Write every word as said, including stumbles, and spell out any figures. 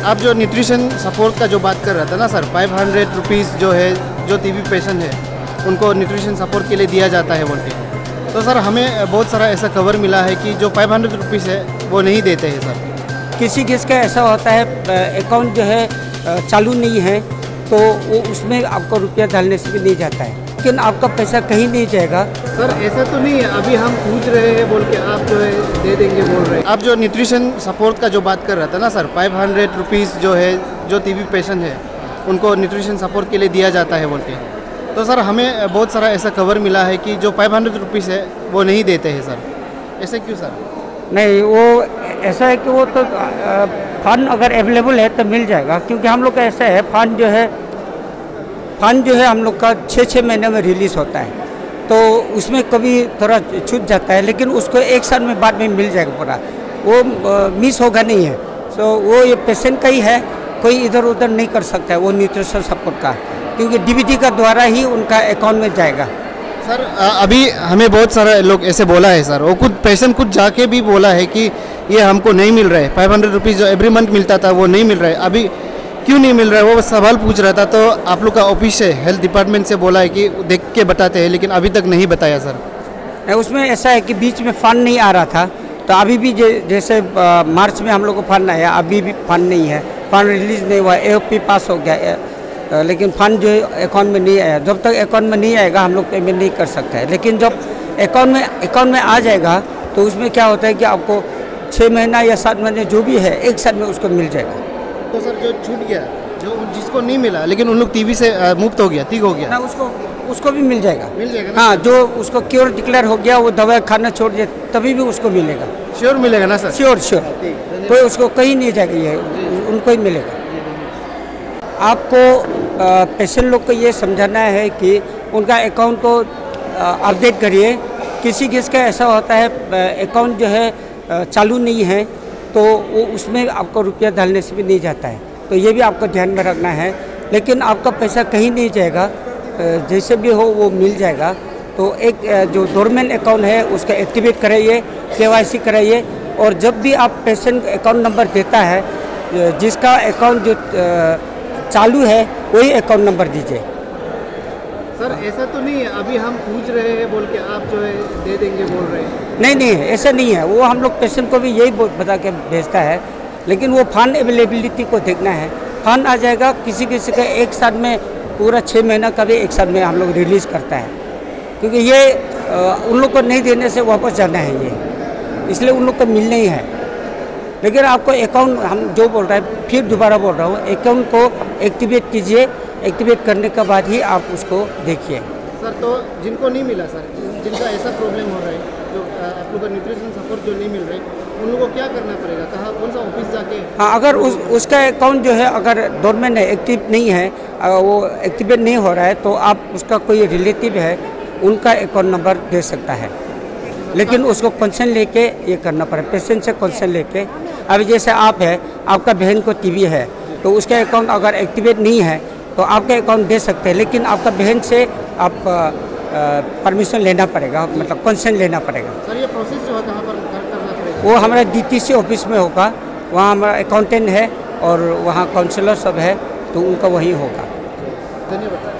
आप जो nutrition support का जो बात कर रहा था ना सर, फाइव हंड्रेड रुपीज़ जो है जो टीबी पेशेंट है उनको न्यूट्रिशन सपोर्ट के लिए दिया जाता है बोल के, तो सर हमें बहुत सारा ऐसा खबर मिला है कि जो फाइव हंड्रेड रुपीज़ है वो नहीं देते हैं सर। किसी किस का ऐसा होता है अकाउंट जो है चालू नहीं है तो वो उसमें आपको रुपया डालने से भी नहीं जाता है, लेकिन आपका पैसा कहीं नहीं जाएगा। सर ऐसा तो नहीं है, अभी हम पूछ रहे हैं बोल के आप जो है दे देंगे बोल रहे हैं। आप जो न्यूट्रिशन सपोर्ट का जो बात कर रहा था ना सर, फाइव हंड्रेड रुपीज़ जो है जो टीबी पेशेंट है उनको न्यूट्रिशन सपोर्ट के लिए दिया जाता है बोल के, तो सर हमें बहुत सारा ऐसा खबर मिला है कि जो फाइव हंड्रेड रुपीज़ है वो नहीं देते हैं सर, ऐसे क्यों सर? नहीं, वो ऐसा है कि वो तो फंड अगर अवेलेबल है तो मिल जाएगा, क्योंकि हम लोग का ऐसा है फंड जो है फंड जो है हम लोग का छः छः महीने में रिलीज़ होता है, तो उसमें कभी थोड़ा छूट जाता है, लेकिन उसको एक साल में बाद में मिल जाएगा पूरा, वो मिस होगा नहीं है। सो वो ये पेशेंट का ही है, कोई इधर उधर नहीं कर सकता है वो न्यूट्रिशन सपोर्ट का, क्योंकि डीबीटी का द्वारा ही उनका अकाउंट में जाएगा। सर अभी हमें बहुत सारा लोग ऐसे बोला है सर, वो खुद पेशेंट खुद जाके भी बोला है कि ये हमको नहीं मिल रहा है, फाइव हंड्रेड रुपीज़ जो एवरी मंथ मिलता था वो नहीं मिल रहा है, अभी क्यों नहीं मिल रहा है वो सवाल पूछ रहा था। तो आप लोग का ऑफिस से हेल्थ डिपार्टमेंट से बोला है कि देख के बताते हैं, लेकिन अभी तक नहीं बताया सर। उसमें ऐसा है कि बीच में फंड नहीं आ रहा था, तो अभी भी जैसे मार्च में हम लोग को फंड आया, अभी भी फंड नहीं है, फंड रिलीज़ नहीं हुआ, ए ओ पी पास हो गया, लेकिन फंड जो अकाउंट में नहीं आया। जब तक अकाउंट में नहीं आएगा हम लोग पेमेंट नहीं कर सकते हैं, लेकिन जब अकाउंट में अकाउंट में आ जाएगा तो उसमें क्या होता है कि आपको छः महीना या सात महीने जो भी है एक साल में उसको मिल जाएगा। तो सर जो छूट गया, जो जिसको नहीं मिला लेकिन उन लोग टीबी से मुक्त हो गया, ठीक हो गया ना, उसको उसको भी मिल जाएगा मिल जाएगा ना? हाँ, जो उसको क्योर डिक्लेयर हो गया वो दवाई खाना छोड़ दिया तभी भी उसको मिलेगा। श्योर मिलेगा ना सर? श्योर श्योर, कोई उसको कहीं नहीं जाएगा, ये उनको ही मिलेगा। आपको पेशेंट लोग को ये समझाना है कि उनका अकाउंट को अपडेट करिए। किसी किस का ऐसा होता है अकाउंट जो है चालू नहीं है तो वो उसमें आपको रुपया डालने से भी नहीं जाता है, तो ये भी आपको ध्यान में रखना है। लेकिन आपका पैसा कहीं नहीं जाएगा, जैसे भी हो वो मिल जाएगा। तो एक जो डोरमेंट अकाउंट है उसका एक्टिवेट कराइए, के वाई सी कराइए, और जब भी आप पेशेंट अकाउंट नंबर देता है जिसका अकाउंट जो चालू है वही अकाउंट नंबर दीजिए। सर ऐसा तो नहीं है, अभी हम पूछ रहे हैं बोल के आप जो है दे देंगे बोल रहे हैं? नहीं नहीं, ऐसा नहीं है, वो हम लोग पेशेंट को भी यही बता के भेजता है, लेकिन वो फंड अवेलेबिलिटी को देखना है। फंड आ जाएगा, किसी किसी का एक साथ में पूरा छः महीना का भी एक साथ में हम लोग रिलीज़ करता है, क्योंकि ये आ, उन लोग को नहीं देने से वापस जाना है ये, इसलिए उन लोग को मिलना ही है। लेकिन आपको अकाउंट, हम जो बोल रहे हैं फिर दोबारा बोल रहा हूँ, अकाउंट को एक्टिवेट कीजिए, एक्टिवेट करने के बाद ही आप उसको देखिए। सर तो जिनको नहीं मिला सर, जिनका ऐसा प्रॉब्लम हो रहा है, जो आप लोग का न्यूट्रिशन सपोर्ट जो नहीं मिल रहा है, उन लोगों को क्या करना पड़ेगा? कहाँ, कौन सा ऑफिस जाके? हाँ, अगर उस उसका अकाउंट जो है अगर डोरमेंट है, एक्टिव नहीं है, वो एक्टिवेट नहीं हो रहा है, तो आप उसका कोई रिलेटिव है उनका अकाउंट नंबर दे सकता है, लेकिन उसको कंसर्न लेके ये करना पड़ेगा, पेशेंट से कंसर्न लेके। अभी जैसे आप है, आपका बहन को टीबी है, तो उसका अकाउंट अगर एक्टिवेट नहीं है तो आपका अकाउंट दे सकते हैं, लेकिन आपका बहन से आप परमिशन लेना पड़ेगा, मतलब कंसर्न लेना पड़ेगा। सर ये प्रोसेस जो है कहाँ पर करना पड़ेगा? वो हमारा डी टी सी ऑफिस में होगा, वहाँ हमारा अकाउंटेंट है और वहाँ काउंसलर सब है, तो उनका वही होगा। धन्यवाद।